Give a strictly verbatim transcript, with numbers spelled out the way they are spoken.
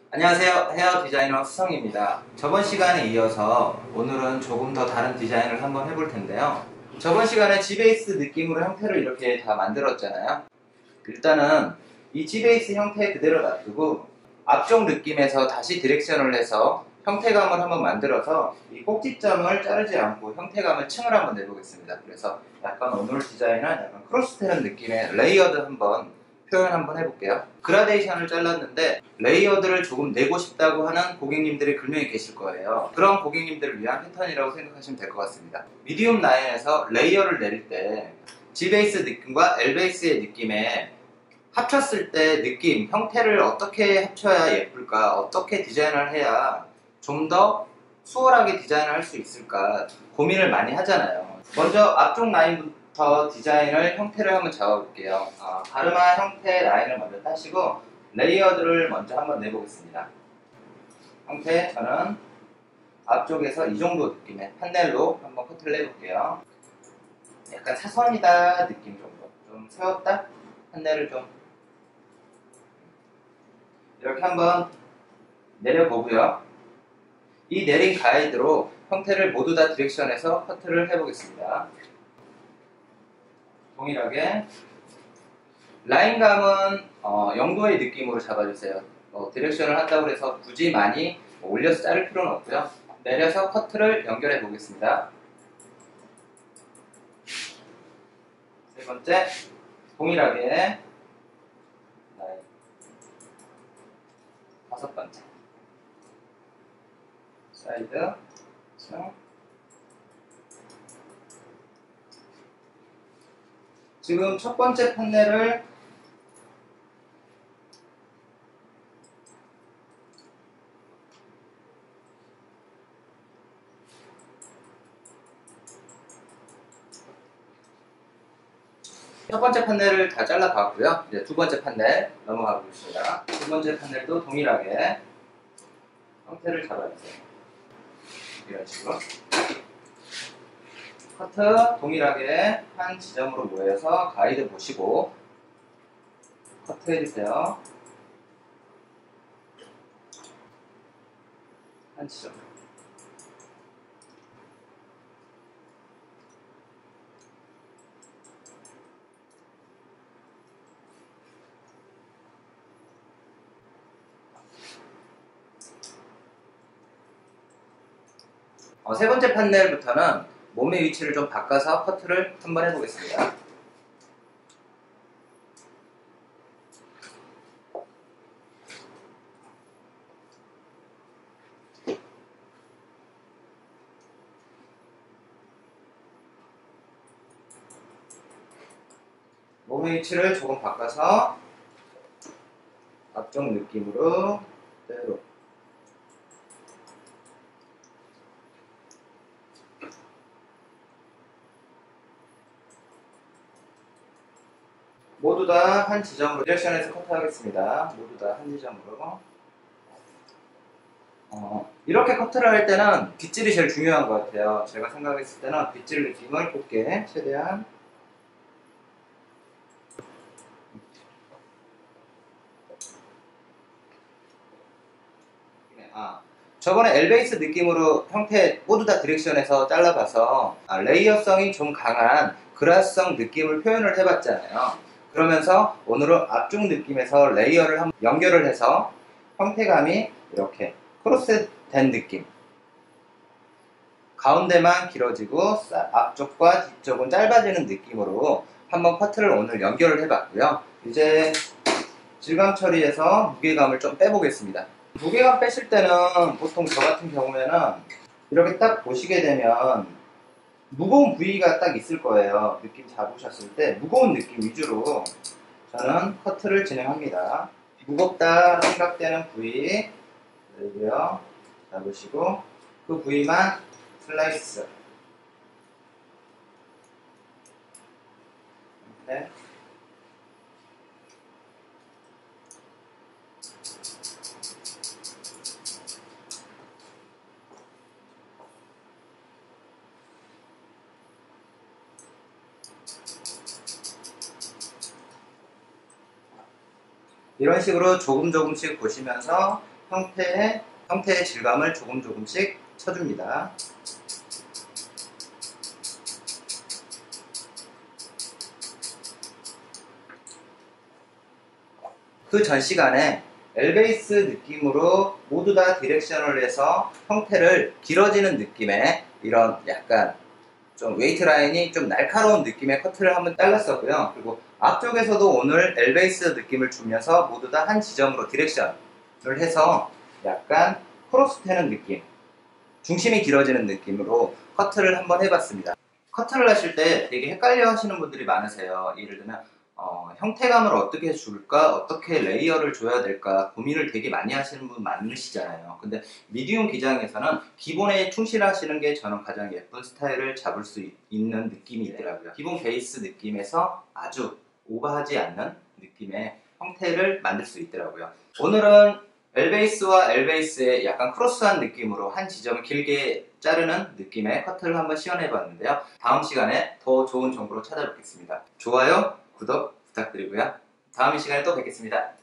안녕하세요. 헤어 디자이너 수성입니다. 저번 시간에 이어서 오늘은 조금 더 다른 디자인을 한번 해볼 텐데요. 저번 시간에 G베이스 느낌으로 형태를 이렇게 다 만들었잖아요. 일단은 이 G베이스 형태 그대로 놔두고 앞쪽 느낌에서 다시 디렉션을 해서 형태감을 한번 만들어서 이 꼭지점을 자르지 않고 형태감을 층을 한번 내보겠습니다. 그래서 약간 오늘 디자인은 약간 크로스테는 느낌의 레이어드 한번 표현 한번 해볼게요. 그라데이션을 잘랐는데 레이어드를 조금 내고 싶다고 하는 고객님들이 분명히 계실 거예요. 그런 고객님들을 위한 패턴이라고 생각하시면 될 것 같습니다. 미디움 라인에서 레이어를 내릴 때 G베이스 느낌과 L베이스의 느낌에 합쳤을 때 느낌, 형태를 어떻게 합쳐야 예쁠까, 어떻게 디자인을 해야 좀 더 수월하게 디자인을 할 수 있을까 고민을 많이 하잖아요. 먼저 앞쪽 라인부터 디자인을 형태를 한번 잡아볼게요. 어, 가르마 형태 라인을 먼저 따시고 레이어드를 먼저 한번 내보겠습니다. 형태 저는 앞쪽에서 이 정도 느낌의 판넬로 한번 커트를 내볼게요. 약간 사선이다 느낌 정도, 좀 세웠다 판넬을 좀 이렇게 한번 내려보고요. 이 내린 가이드로 형태를 모두 다 디렉션에서 커트를 해보겠습니다. 동일하게 라인감은 어, 영도의 느낌으로 잡아주세요. 어, 디렉션을 한다고 해서 굳이 많이 올려서 자를 필요는 없고요. 내려서 커트를 연결해 보겠습니다. 세 번째, 동일하게 다섯 번째 사이드 층. 지금 첫 번째 판넬을 첫 번째 판넬을 다 잘라봤고요. 이제 두 번째 판넬 넘어가 보겠습니다. 두 번째 판넬도 동일하게 형태를 잡아주세요. 이런 식으로 커트 동일하게 한 지점으로 모여서 가이드 보시고 커트 해주세요. 한 지점. 어, 세 번째 판넬부터는 몸의 위치를 좀 바꿔서 커트를 한번 해보겠습니다. 몸의 위치를 조금 바꿔서 앞쪽 느낌으로 그대로 모두 다 한 지점으로 디렉션에서 커트하겠습니다. 모두 다 한 지점으로. 어, 이렇게 커트를 할 때는 빗질이 제일 중요한 것 같아요. 제가 생각했을 때는 빗질 느낌을 곱게 최대한 아, 저번에 L베이스 느낌으로 형태 모두 다 디렉션에서 잘라봐서 아, 레이어성이 좀 강한 그라스성 느낌을 표현을 해봤잖아요. 그러면서 오늘은 앞쪽 느낌에서 레이어를 한번 연결을 해서 형태감이 이렇게 크로스된 느낌, 가운데만 길어지고 앞쪽과 뒤쪽은 짧아지는 느낌으로 한번 커트를 오늘 연결을 해봤고요. 이제 질감 처리해서 무게감을 좀 빼보겠습니다. 무게감 빼실 때는 보통 저 같은 경우에는 이렇게 딱 보시게 되면 무거운 부위가 딱 있을 거예요. 느낌 잡으셨을 때 무거운 느낌 위주로 저는 커트를 진행합니다. 무겁다 생각되는 부위 그리고요 잡으시고 그 부위만 슬라이스 이렇게 이런 식으로 조금 조금씩 보시면서 형태의, 형태의 질감을 조금 조금씩 쳐줍니다. 그 전 시간에 엘베이스 느낌으로 모두 다 디렉션을 해서 형태를 길어지는 느낌의 이런 약간 좀 웨이트 라인이 좀 날카로운 느낌의 커트를 한번 잘랐었고요. 그리고 앞쪽에서도 오늘 엘베이스 느낌을 주면서 모두 다 한 지점으로 디렉션을 해서 약간 크로스되는 느낌, 중심이 길어지는 느낌으로 커트를 한번 해봤습니다. 커트를 하실 때 되게 헷갈려 하시는 분들이 많으세요. 예를 들면 어, 형태감을 어떻게 줄까, 어떻게 레이어를 줘야 될까 고민을 되게 많이 하시는 분 많으시잖아요. 근데 미디움 기장에서는 기본에 충실하시는 게 저는 가장 예쁜 스타일을 잡을 수 있, 있는 느낌이 있더라고요. 기본 베이스 느낌에서 아주 오버하지 않는 느낌의 형태를 만들 수 있더라고요. 오늘은 L베이스와 L베이스의 약간 크로스한 느낌으로 한 지점을 길게 자르는 느낌의 커트를 한번 시연해 봤는데요. 다음 시간에 더 좋은 정보로 찾아뵙겠습니다. 좋아요, 구독 부탁드리고요. 다음 시간에 또 뵙겠습니다.